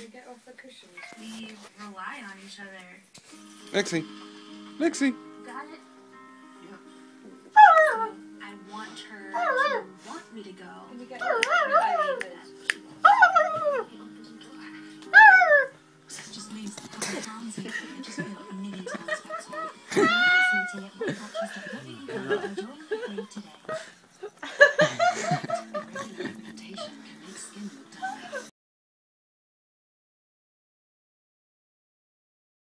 we get off the cushions? We rely on each other. Lexi. Lexi. Got it? Yep. I want her to want me to go. Can you get Just means pounds of it just feel like a million times faster. Listening to it, my conscience like, what are you going to enjoy the food today?